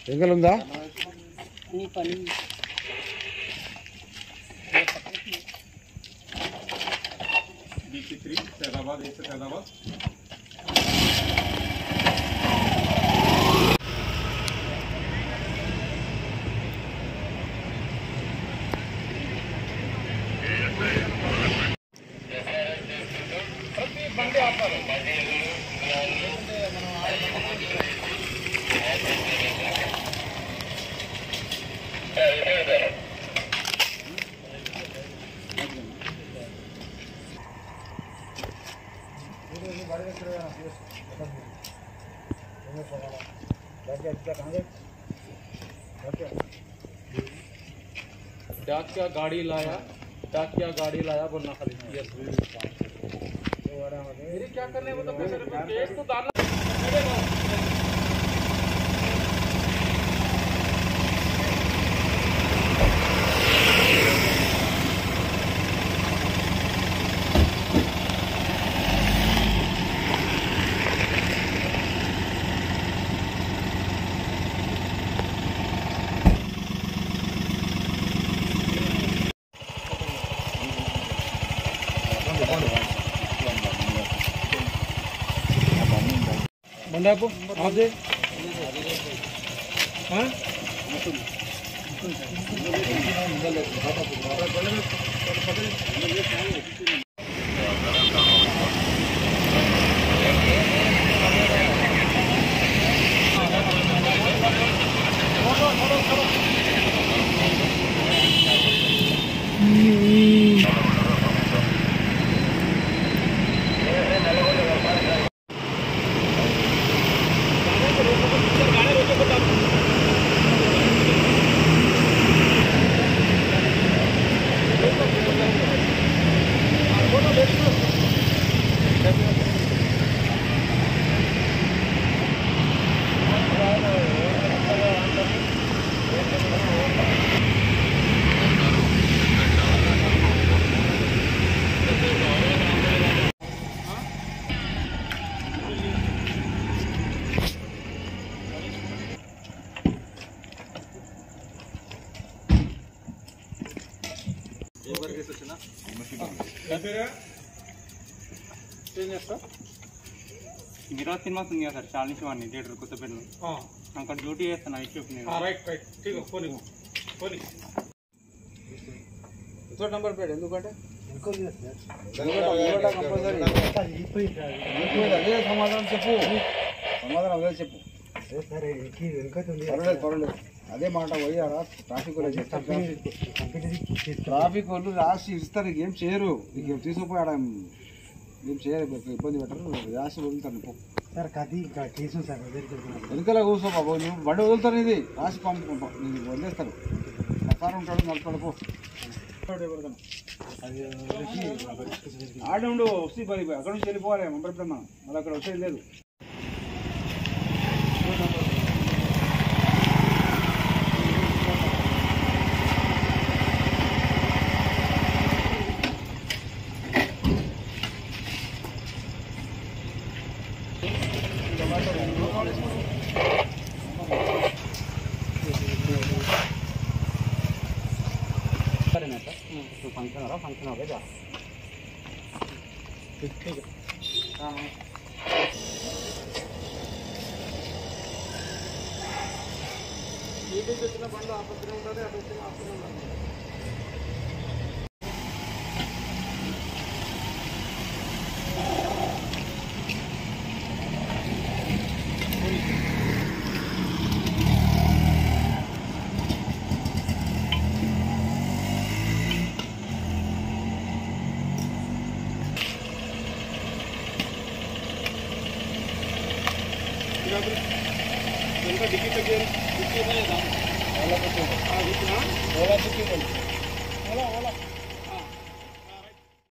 ఎంగలుందా నీ పని BC3 फैजाबाद ऐसे फैजाबाद बंदे आता है डाकिया गाड़ी लाया बोलना खाली मेरी क्या करने मतलब पेट तो डालना बंदा को आप दे हाँ मेरा सिनेमा सुन गया सर 40 वानी थिएटर को तो फिर अंकल ड्यूटी है सना इश्यू नहीं राइट राइट ठीक है फोन फोन तो नंबर प्लेट ఎందుకంటే అదే సమాధానం చెప్పు సమాధానం అదే చెప్పు పర్వాలేదు అదే మాట పోయారా ట్రాఫిక్ వాళ్ళు చెప్తారు ట్రాఫిక్ వాళ్ళు రాసి ఇస్తారు ఏం చేయరు నీకు తీసుకుపోయాడ ఏం చేయరు ఇబ్బంది పెట్టరు రాసి వదులుతాను పో సార్ కది కేసు సార్ వెనుకల కూర్చో బాబు నువ్వు బండి వదులుతారు ఇది రాసి పంపు నీకు వదిలేస్తారు సార్ ఉంటాడు నడుపుతాడు పో ఆడ ఉండు వస్తే పని అక్కడ నుంచి వెళ్ళిపోవాలి మంపరపురం మళ్ళీ అక్కడ వచ్చేది లేదు फंक्शन हो गया ठीक है हाँ ये जितना बंदा आपस में उठा रहे आपस में इनका डिक्की तक डिक्की में ओला को ओला डिक्की ओला ओला